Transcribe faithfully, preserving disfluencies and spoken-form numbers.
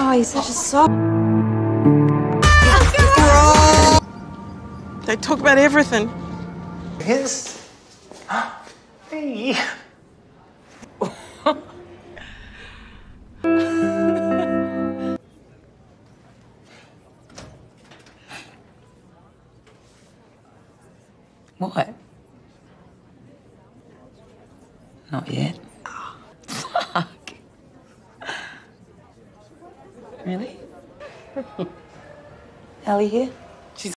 Oh, he's such a soft. They talk about everything. His. Hey. What? Not yet. Fuck. Really? Ellie here?